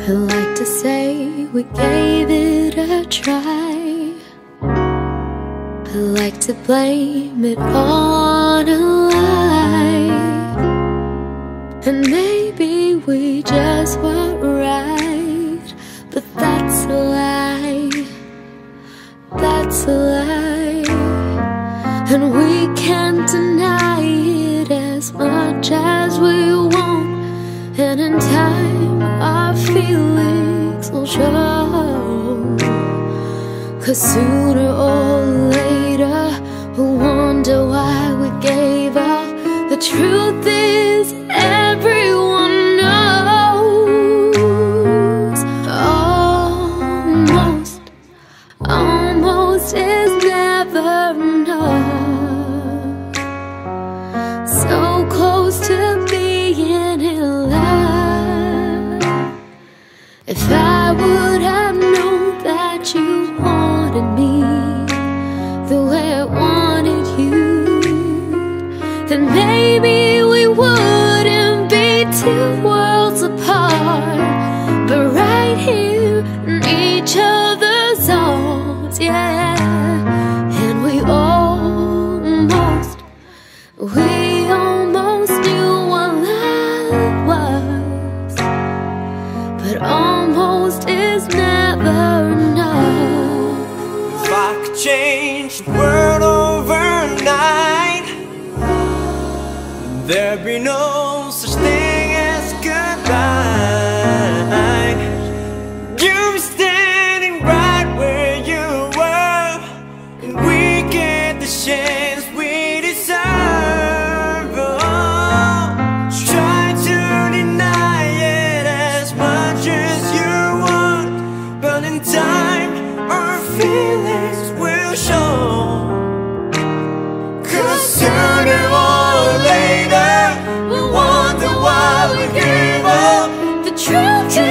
I like to say we gave it a try. I like to blame it on a lie. And maybe we just weren't right, but that's a lie. That's a lie. And we can't deny it as much as we want. And in time our feelings will show. 'Cause sooner or later we'll wonder why we gave up. The truth is everyone knows. Almost is never enough. So close to being in love. If I would have known that you wanted me the way I wanted you, then maybe we wouldn't be two worlds apart, but right here in each other's arms, yeah. And we almost knew what love was, but almost is never enough. If I could change the world overnight, there'd be no such thing as goodbye. You'd be standing right where you were, and we get the chance we deserve. Oh, try to deny it as much as you want, but in time our feelings will show. 'Cause sooner or later we wonder why we gave up. The truth